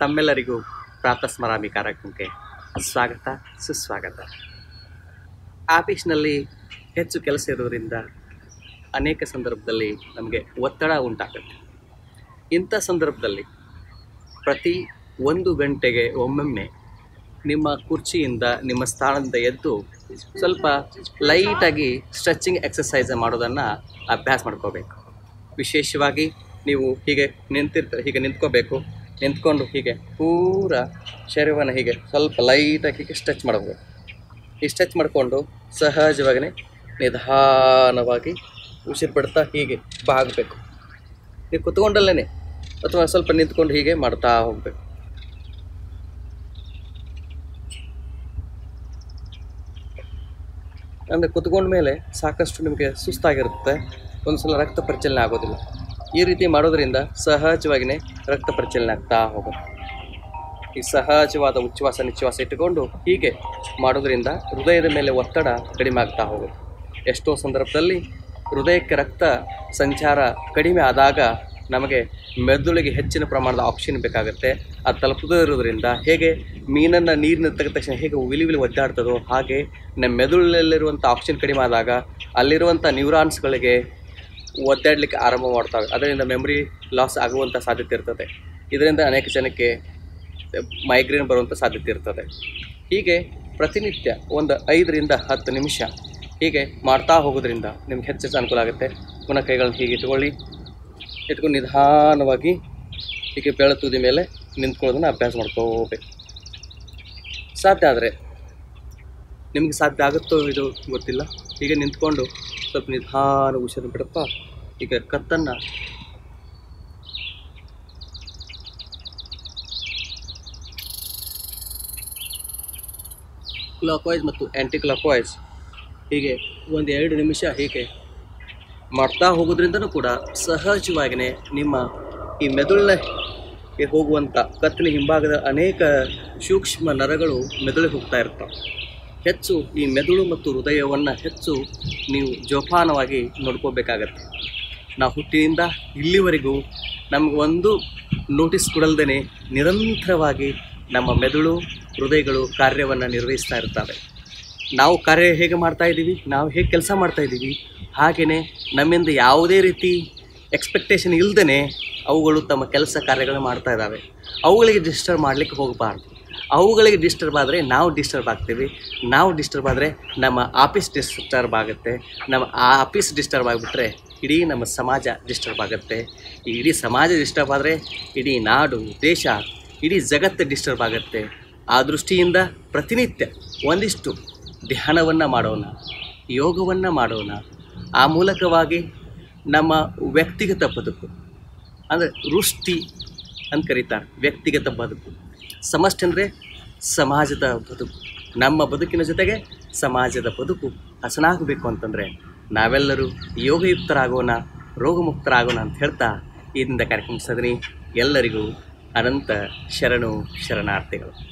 ತಮ್ಮೆಲ್ಲರಿಗೂ ಪ್ರಾತಸ್ಮರಾಮಿ ಕಾರ್ಯಕ್ರಮಕ್ಕೆ ಸ್ವಾಗತ ಸುಸ್ವಾಗತ. ಆಫೀಸ್ನಲ್ಲಿ ಹೆಚ್ಚು ಕೆಲಸ ಇರೋದರಿಂದ ಅನೇಕ ಸಂದರ್ಭದಲ್ಲಿ ನಮಗೆ ಒತ್ತಡ ಉಂಟಾಗುತ್ತೆ. ಇಂಥ ಸಂದರ್ಭದಲ್ಲಿ ಪ್ರತಿ 1 ಗಂಟೆಗೆ ಒಮ್ಮೊಮ್ಮೆ ನಿಮ್ಮ ಕುರ್ಚಿಯಿಂದ ನಿಮ್ಮ ಸ್ಥಾನದಿಂದ ಎದ್ದು ಸ್ವಲ್ಪ ಲೈಟಾಗಿ ಸ್ಟ್ರೆಚಿಂಗ್ ಎಕ್ಸಸೈಸ್ ಮಾಡೋದನ್ನು ಅಭ್ಯಾಸ ಮಾಡ್ಕೋಬೇಕು. ವಿಶೇಷವಾಗಿ ನೀವು ಹೀಗೆ ನಿಂತ್ಕೋಬೇಕು. ನಿಂತ್ಕೊಂಡು ಹೀಗೆ ಪೂರ ಶರೀರವನ್ನು ಹೀಗೆ ಸ್ವಲ್ಪ ಲೈಟಾಗಿ ಹೀಗೆ ಸ್ಟ್ರೆಚ್ ಮಾಡಬೇಕು. ಈ ಸ್ಟ್ರೆಚ್ ಮಾಡಿಕೊಂಡು ಸಹಜವಾಗಿ ನಿಧಾನವಾಗಿ ಉಸಿರು ಬಿಡ್ತಾ ಹೀಗೆ ಬಾಗಬೇಕು. ನೀವು ಕುತ್ಕೊಂಡಲ್ಲೇ ಅಥವಾ ಸ್ವಲ್ಪ ನಿಂತ್ಕೊಂಡು ಹೀಗೆ ಮಾಡ್ತಾ ಹೋಗಬೇಕು. ಅಂದರೆ ಕುತ್ಕೊಂಡ ಮೇಲೆ ಸಾಕಷ್ಟು ನಿಮಗೆ ಸುಸ್ತಾಗಿರುತ್ತೆ, ಒಂದು ಸಲ ರಕ್ತ ಪರಿಚಲನೆ ಆಗೋದಿಲ್ಲ. ಈ ರೀತಿ ಮಾಡೋದರಿಂದ ಸಹಜವಾಗಿಯೇ ರಕ್ತ ಪರಿಚಲನೆ ಆಗ್ತಾ ಹೋಗುತ್ತೆ. ಈ ಸಹಜವಾದ ಉಚ್ಛ್ವಾಸ ನಿಶ್ವಾಸ ಇಟ್ಟುಕೊಂಡು ಹೀಗೆ ಮಾಡೋದರಿಂದ ಹೃದಯದ ಮೇಲೆ ಒತ್ತಡ ಕಡಿಮೆ ಆಗ್ತಾ ಹೋಗುತ್ತೆ. ಎಷ್ಟೋ ಸಂದರ್ಭದಲ್ಲಿ ಹೃದಯಕ್ಕೆ ರಕ್ತ ಸಂಚಾರ ಕಡಿಮೆ ಆದಾಗ ನಮಗೆ ಮೆದುಳಿಗೆ ಹೆಚ್ಚಿನ ಪ್ರಮಾಣದ ಆಕ್ಸಿಜನ್ ಬೇಕಾಗುತ್ತೆ. ಅದು ತಲುಪದೇ ಇರೋದ್ರಿಂದ ಹೇಗೆ ಮೀನನ್ನು ನೀರಿನ ತೆಗೆದ ತಕ್ಷಣ ಹೇಗೆ ವಿಲಿ ಒದ್ದಾಡ್ತದೋ ಹಾಗೆ ನಮ್ಮ ಮೆದುಳಲ್ಲಿರುವಂಥ ಆಕ್ಸಿಜನ್ ಕಡಿಮೆ ಆದಾಗ ಅಲ್ಲಿರುವಂಥ ನ್ಯೂರಾನ್ಸ್ಗಳಿಗೆ ಒದ್ದಾಡಲಿಕ್ಕೆ ಆರಂಭ ಮಾಡ್ತವೆ. ಅದರಿಂದ ಮೆಮೊರಿ ಲಾಸ್ ಆಗುವಂಥ ಸಾಧ್ಯತೆ ಇರ್ತದೆ. ಇದರಿಂದ ಅನೇಕ ಜನಕ್ಕೆ ಮೈಗ್ರೇನ್ ಬರುವಂಥ ಸಾಧ್ಯತೆ ಇರ್ತದೆ. ಹೀಗೆ ಪ್ರತಿನಿತ್ಯ ಒಂದು 5 ರಿಂದ 10 ನಿಮಿಷ ಹೀಗೆ ಮಾಡ್ತಾ ಹೋಗೋದ್ರಿಂದ ನಿಮ್ಗೆ ಹೆಚ್ಚು ಅನುಕೂಲ ಆಗುತ್ತೆ. ಪುನಃ ಕೈಗಳನ್ನು ಹೀಗೆ ಇಟ್ಕೊಂಡು ನಿಧಾನವಾಗಿ ಹೀಗೆ ಬೆಳ ತುದಿ ಮೇಲೆ ನಿಂತ್ಕೊಳ್ಳೋದನ್ನು ಅಭ್ಯಾಸ ಮಾಡ್ಕೋಬೇಕು. ಸಾಧ್ಯ ಆದರೆ ನಿಮಗೆ ಸಾಧ್ಯ ಆಗುತ್ತೋ ಇದು ಗೊತ್ತಿಲ್ಲ. ಹೀಗೆ ನಿಂತ್ಕೊಂಡು ಸ್ವಲ್ಪ ನಿಧಾನ ಉಸಿರು ಬಿಡಪ್ಪ. ಈಗ ಕತ್ತನ್ನು ಕ್ಲಾಕ್ ವೈಸ್ ಮತ್ತು ಆ್ಯಂಟಿ ಕ್ಲಾಕ್ ವೈಸ್ ಹೀಗೆ 1-2 ನಿಮಿಷ ಹೀಗೆ ಮಾಡ್ತಾ ಹೋಗೋದ್ರಿಂದನೂ ಕೂಡ ಸಹಜವಾಗಿಯೇ ನಿಮ್ಮ ಈ ಮೆದುಳಿಗೆ ಹೋಗುವಂಥ ಕತ್ತಿನ ಹಿಂಭಾಗದ ಅನೇಕ ಸೂಕ್ಷ್ಮ ನರಗಳು ಮೆದುಳಿಗೆ ಹೋಗ್ತಾ ಇರ್ತವೆ. ಹೆಚ್ಚು ಈ ಮೆದುಳು ಮತ್ತು ಹೃದಯವನ್ನು ಹೆಚ್ಚು ನೀವು ಜೋಪಾನವಾಗಿ ನೋಡ್ಕೋಬೇಕಾಗತ್ತೆ. ನಾವು ಹುಟ್ಟಿನಿಂದ ಇಲ್ಲಿವರೆಗೂ ನಮಗೊಂದು ನೋಟಿಸ್ ಕೊಡಲ್ದೇ ನಿರಂತರವಾಗಿ ನಮ್ಮ ಮೆದುಳು ಹೃದಯಗಳು ಕಾರ್ಯವನ್ನು ನಿರ್ವಹಿಸ್ತಾ ಇರ್ತವೆ. ನಾವು ಕಾರ್ಯ ಹೇಗೆ ಮಾಡ್ತಾಯಿದ್ದೀವಿ, ನಾವು ಹೇಗೆ ಕೆಲಸ ಮಾಡ್ತಾಯಿದ್ದೀವಿ, ಹಾಗೆಯೇ ನಮ್ಮಿಂದ ಯಾವುದೇ ರೀತಿ ಎಕ್ಸ್ಪೆಕ್ಟೇಷನ್ ಇಲ್ಲದೇ ಅವುಗಳು ತಮ್ಮ ಕೆಲಸ ಕಾರ್ಯಗಳನ್ನು ಮಾಡ್ತಾ ಇದ್ದಾವೆ. ಅವುಗಳಿಗೆ ಡಿಸ್ಟರ್ಬ್ ಮಾಡಲಿಕ್ಕೆ ಹೋಗಬಾರ್ದು. ಅವುಗಳಿಗೆ ಡಿಸ್ಟರ್ಬ್ ಆದರೆ ನಾವು ಡಿಸ್ಟರ್ಬ್ ಆಗ್ತೀವಿ. ನಾವು ಡಿಸ್ಟರ್ಬ್ ಆದರೆ ನಮ್ಮ ಆಫೀಸ್ ಡಿಸ್ಟರ್ಬ್ ಆಗುತ್ತೆ. ನಮ್ಮ ಆಫೀಸ್ ಡಿಸ್ಟರ್ಬ್ ಆಗಿಬಿಟ್ರೆ ಇಡೀ ನಮ್ಮ ಸಮಾಜ ಡಿಸ್ಟರ್ಬ್ ಆಗುತ್ತೆ. ಈ ಇಡೀ ಸಮಾಜ ಡಿಸ್ಟರ್ಬ್ ಆದರೆ ಇಡೀ ನಾಡು ದೇಶ ಇಡೀ ಜಗತ್ತು ಡಿಸ್ಟರ್ಬ್ ಆಗುತ್ತೆ. ಆ ದೃಷ್ಟಿಯಿಂದ ಪ್ರತಿನಿತ್ಯ ಒಂದಿಷ್ಟು ಧ್ಯಾನವನ್ನು ಮಾಡೋಣ, ಯೋಗವನ್ನು ಮಾಡೋಣ. ಆ ಮೂಲಕವಾಗಿ ನಮ್ಮ ವ್ಯಕ್ತಿಗತ ಬದುಕು ಅಂದರೆ ವೃಷ್ಟಿ ಅಂತ ಕರೀತಾರೆ. ವ್ಯಕ್ತಿಗತ ಬದುಕು, ಸಮಷ್ಟಿ ಅಂದರೆ ಸಮಾಜದ ಬದುಕು. ನಮ್ಮ ಬದುಕಿನ ಜೊತೆಗೆ ಸಮಾಜದ ಬದುಕು ಹಸನಾಗಬೇಕು ಅಂತಂದರೆ ನಾವೆಲ್ಲರೂ ಯೋಗಯುಕ್ತರಾಗೋಣ, ರೋಗಮುಕ್ತರಾಗೋಣ ಅಂತ ಹೇಳ್ತಾ ಇದರಿಂದ ಕಾರ್ಯಕ್ರಮ ಸದನಿ ಎಲ್ಲರಿಗೂ ಅನಂತ ಶರಣಾರ್ಥಿಗಳು.